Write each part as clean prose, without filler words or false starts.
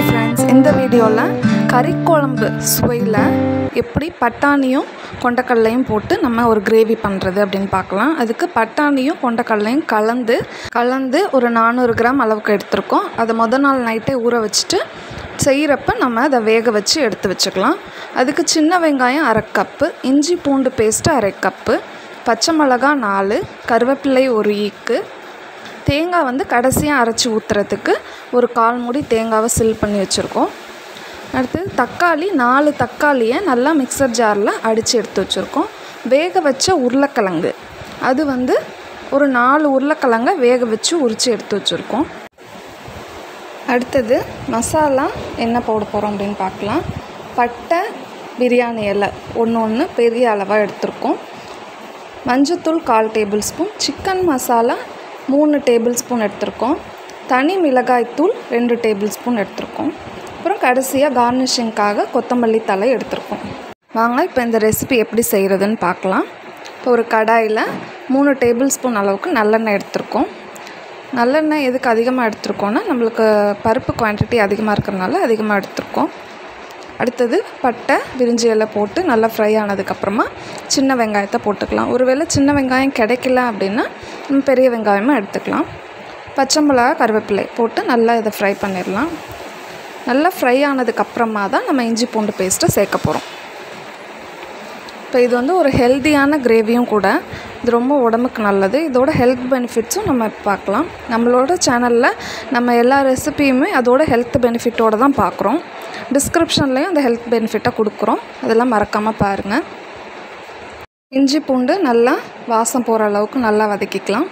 friends, இந்த வீடியோல கறி குழம்பு சுவையில் எப்படி பட்டாணியும் கொண்டக்கடலையும் போட்டு நம்ம ஒரு கிரேவி பண்ணுறது அப்படின்னு பார்க்கலாம். அதுக்கு பட்டாணியும் கொண்டக்கடலையும் கலந்து ஒரு 400 கிராம் அளவுக்கு எடுத்துருக்கோம். அதை முதல் நாள் நைட்டே ஊற வச்சுட்டு செய்கிறப்ப நம்ம அதை வேக வச்சு எடுத்து வச்சுக்கலாம். அதுக்கு சின்ன வெங்காயம் 1/2 கப்பு, இஞ்சி பூண்டு பேஸ்ட்டு 1/2 கப்பு, பச்சை மிளகா 4, கருவேப்பிலை 1 ஈக்கு, தேங்காய் வந்து கடைசியாக அரைச்சி ஊற்றுறதுக்கு ஒரு 1/4 மூடி தேங்காவை சில் பண்ணி வச்சுருக்கோம். அடுத்து தக்காளி 4 தக்காளியை நல்லா மிக்சர் ஜாரில் அடித்து எடுத்து வச்சுருக்கோம். வேக வச்ச உருளைக்கிழங்கு அது வந்து ஒரு 4 உருளைக்கிழங்கை வேக வச்சு உரித்து எடுத்து வச்சுருக்கோம். அடுத்தது மசாலா என்ன போட போகிறோம் அப்படின்னு பார்க்கலாம். பட்டை, பிரியாணி இலை ஒன்று பெரிய அளவாக எடுத்துருக்கோம். மஞ்சத்தூள் 1/4 tablespoon, chicken masala 3 tablespoon எடுத்திருக்கோம். தனி மிளகாய்த்தூள் 2 டேபிள் ஸ்பூன் எடுத்திருக்கோம். அப்புறம் கடைசியாக கார்னிஷிங்காக கொத்தமல்லி தழை எடுத்திருக்கோம். வாங்க இப்போ இந்த ரெசிபி எப்படி செய்கிறதுன்னு பார்க்கலாம். இப்போ ஒரு கடாயில் 3 டேபிள் ஸ்பூன் அளவுக்கு நல்லெண்ணெய் எடுத்திருக்கோம். நல்லெண்ணெய் எதுக்கு அதிகமாக எடுத்திருக்கோன்னா நம்மளுக்கு பருப்பு குவான்டிட்டி அதிகமாக இருக்கிறதுனால அதிகமாக எடுத்திருக்கோம். அடுத்தது பட்டை, பிரிஞ்சி இலை போட்டு நல்லா ஃப்ரை ஆனதுக்கப்புறமா சின்ன வெங்காயத்தை போட்டுக்கலாம். ஒருவேளை சின்ன வெங்காயம் கிடைக்கல அப்படின்னா பெரிய வெங்காயமாக எடுத்துக்கலாம். பச்சை மிளகா, கருவேப்பிலை போட்டு நல்லா இதை ஃப்ரை பண்ணிடலாம். நல்லா ஃப்ரை ஆனதுக்கப்புறமா தான் நம்ம இஞ்சி பூண்டு பேஸ்ட்டை சேர்க்க போகிறோம். இப்போ இது வந்து ஒரு ஹெல்த்தியான கிரேவியும் கூட. இது ரொம்ப உடம்புக்கு நல்லது. இதோட ஹெல்த் பெனிஃபிட்ஸும் நம்ம பார்க்கலாம். நம்மளோட சேனலில் நம்ம எல்லா ரெசிபியுமே அதோட ஹெல்த் பெனிஃபிட்டோடு தான் பார்க்குறோம். டிஸ்கிரிப்ஷன்லேயும் அந்த ஹெல்த் பெனிஃபிட்டை கொடுக்குறோம். அதெல்லாம் மறக்காமல் பாருங்கள். இஞ்சி பூண்டு நல்லா வாசம் போகிற அளவுக்கு நல்லா வதக்கிக்கலாம்.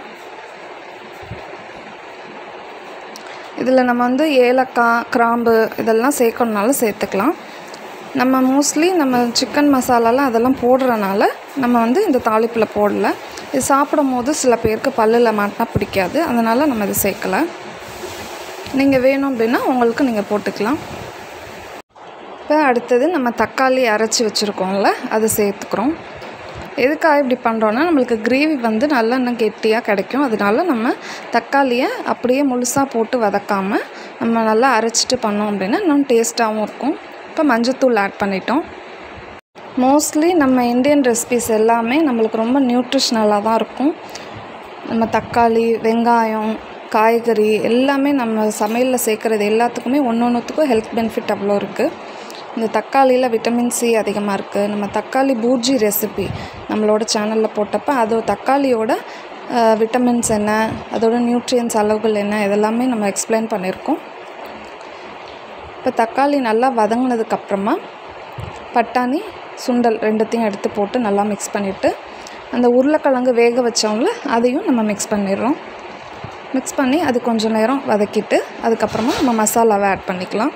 இதில் நம்ம வந்து ஏலக்காய், கிராம்பு இதெல்லாம் சேர்க்கணுனாலும் சேர்த்துக்கலாம். நம்ம மோஸ்ட்லி நம்ம சிக்கன் மசாலாலாம் அதெல்லாம் போடுறனால நம்ம வந்து இந்த தாளிப்பில் போடல. இது சாப்பிடும் போது சில பேருக்கு பல்லில் மாட்டினா பிடிக்காது, அதனால் நம்ம இதை சேர்க்கலை. நீங்கள் வேணும் அப்படின்னா உங்களுக்கு நீங்கள் போட்டுக்கலாம். இப்போ அடுத்தது நம்ம தக்காளி அரைச்சி வச்சுருக்கோம்ல, அதை சேர்த்துக்கிறோம். எதுக்காக இப்படி பண்ணுறோன்னா நம்மளுக்கு கிரேவி வந்து நல்லா இன்னும் கெட்டியாக கிடைக்கும். அதனால நம்ம தக்காளியை அப்படியே முழுசாக போட்டு வதக்காமல் நம்ம நல்லா அரைச்சிட்டு பண்ணோம் அப்படின்னா இன்னும் டேஸ்ட்டாகவும் இருக்கும். இப்போ மஞ்சத்தூள் ஆட் பண்ணிட்டோம். மோஸ்ட்லி நம்ம இந்தியன் ரெசிபிஸ் எல்லாமே நம்மளுக்கு ரொம்ப நியூட்ரிஷ்னலாக தான் இருக்கும். நம்ம தக்காளி, வெங்காயம், காய்கறி எல்லாமே நம்ம சமையலில் சேர்க்குறது எல்லாத்துக்குமே ஒன்றுத்துக்கும் ஹெல்த் பெனிஃபிட் அவ்வளோ இருக்குது. இந்த தக்காளியில் விட்டமின் சி அதிகமாக இருக்குது. நம்ம தக்காளி பூர்ஜி ரெசிபி நம்மளோட சேனலில் போட்டப்போ அது தக்காளியோட விட்டமின்ஸ் என்ன, அதோட நியூட்ரியன்ஸ் அளவுகள் என்ன, இதெல்லாமே நம்ம எக்ஸ்பிளைன் பண்ணியிருக்கோம். இப்போ தக்காளி நல்லா வதங்கினதுக்கப்புறமா பட்டாணி, சுண்டல் 2த்தையும் எடுத்து போட்டு நல்லா மிக்ஸ் பண்ணிவிட்டு அந்த உருளைக்கிழங்கு வேக வச்சவங்கள அதையும் நம்ம மிக்ஸ் பண்ணிடுறோம். மிக்ஸ் பண்ணி அது கொஞ்சம் நேரம் வதக்கிட்டு அதுக்கப்புறமா நம்ம மசாலாவை ஆட் பண்ணிக்கலாம்.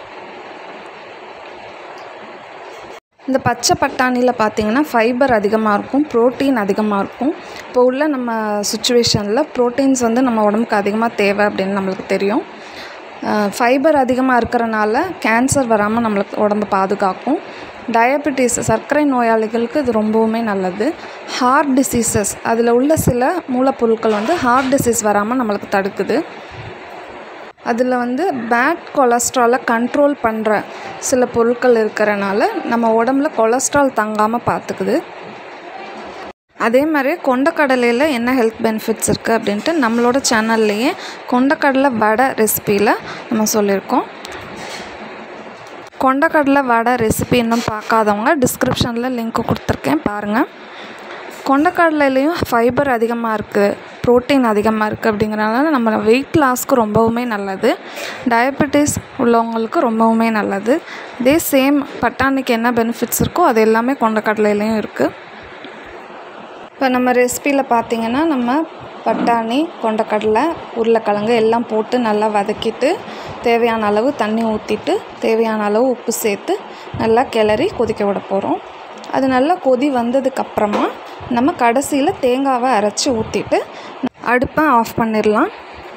இந்த பச்சை பட்டாணியில் பார்த்திங்கன்னா ஃபைபர் அதிகமாக இருக்கும், ப்ரோட்டீன் அதிகமாக இருக்கும். இப்போ உள்ள நம்ம சுச்சுவேஷனில் ப்ரோட்டீன்ஸ் வந்து நம்ம உடம்புக்கு அதிகமாக தேவை அப்படின்னு நம்மளுக்கு தெரியும். ஃபைபர் அதிகமாக இருக்கிறனால கேன்சர் வராமல் நம்மளுக்கு உடம்பு பாதுகாக்கும். டயபெட்டிஸ், சர்க்கரை நோயாளிகளுக்கு இது ரொம்பவுமே நல்லது. ஹார்ட் டிசீசஸ், அதில் உள்ள சில மூலப்பொருட்கள் வந்து ஹார்ட் டிசீஸ் வராமல் நம்மளுக்கு தடுக்குது. அதில் வந்து பேட் கொலஸ்ட்ராலை கண்ட்ரோல் பண்ணுற சில பொருட்கள் இருக்கிறனால நம்ம உடம்புல கொலஸ்ட்ரால் தங்காமல் பார்த்துக்குது. அதே மாதிரி கொண்டக்கடலையில் என்ன ஹெல்த் பெனிஃபிட்ஸ் இருக்குது அப்படின்ட்டு நம்மளோட சேனல்லையே கொண்டக்கடலை வடை ரெசிப்பியில் நம்ம சொல்லியிருக்கோம். கொண்டக்கடலை வடை ரெசிபி இன்னும் பார்க்காதவங்க டிஸ்கிரிப்ஷனில் லிங்க் கொடுத்துருக்கேன், பாருங்கள். கொண்டக்கடலையிலையும் ஃபைபர் அதிகமாக இருக்குது, ப்ரோட்டீன் அதிகமாக இருக்குது. அப்படிங்கிறனால நம்ம வெயிட் லாஸ்க்கு ரொம்பவுமே நல்லது. டயபெட்டிஸ் உள்ளவங்களுக்கு ரொம்பவுமே நல்லது. இதே சேம் பட்டாணிக்கு என்ன பெனிஃபிட்ஸ் இருக்கோ அது எல்லாமே கொண்டக்கடலையிலையும் இருக்குது. இப்போ நம்ம ரெசிப்பியில் பார்த்திங்கன்னா நம்ம பட்டாணி, கொண்டக்கடலை, உருளைக்கிழங்கு எல்லாம் போட்டு நல்லா வதக்கிட்டு தேவையான அளவு தண்ணி ஊற்றிட்டு தேவையான அளவு உப்பு சேர்த்து நல்லா கிளறி கொதிக்க விட போகிறோம். அது நல்லா கொதி வந்ததுக்கப்புறமா நம்ம கடைசியில் தேங்காவை அரைச்சி ஊற்றிட்டு அடுப்பை ஆஃப் பண்ணிடலாம்.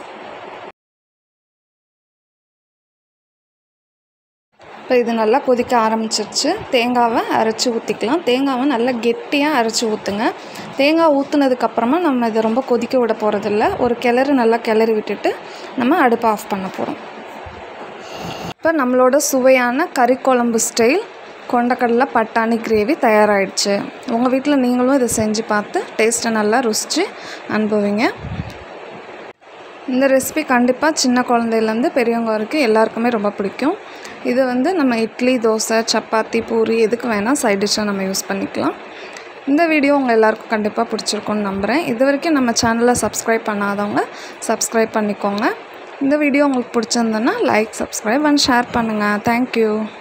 இப்போ இது நல்லா கொதிக்க ஆரம்பிச்சிருச்சு. தேங்காவை அரைச்சி ஊற்றிக்கலாம். தேங்காவை நல்லா கெட்டியாக அரைச்சி ஊற்றுங்க. தேங்காய் ஊற்றுனதுக்கப்புறமா நம்ம இதை ரொம்ப கொதிக்க விட போகிறதில்ல. ஒரு கிளறு நல்லா கிளறி விட்டுட்டு நம்ம அடுப்பை ஆஃப் பண்ண போகிறோம். இப்போ நம்மளோட சுவையான கறி குழம்பு ஸ்டைல் கொண்டக்கடலை பட்டாணி கிரேவி தயாராகிடுச்சு. உங்கள் வீட்டில் நீங்களும் இதை செஞ்சு பார்த்து டேஸ்ட்டை நல்லா ருசித்து அனுபவிங்க. இந்த ரெசிபி கண்டிப்பாக சின்ன குழந்தையிலேருந்து பெரியவங்க வரைக்கும் எல்லாருக்குமே ரொம்ப பிடிக்கும். இது வந்து நம்ம இட்லி, தோசை, சப்பாத்தி, பூரி எதுக்கு வேணால் சைட் டிஷ்ஷாக நம்ம யூஸ் பண்ணிக்கலாம். இந்த வீடியோ உங்கள் எல்லாருக்கும் கண்டிப்பாக பிடிச்சிருக்குன்னு நம்புகிறேன். இது வரைக்கும் நம்ம சேனலை சப்ஸ்கிரைப் பண்ணாதவங்க சப்ஸ்கிரைப் பண்ணிக்கோங்க. இந்த வீடியோ உங்களுக்கு பிடிச்சிருந்ததுன்னா லைக், சப்ஸ்கிரைப் அண்ட் ஷேர் பண்ணுங்கள். தேங்க்யூ.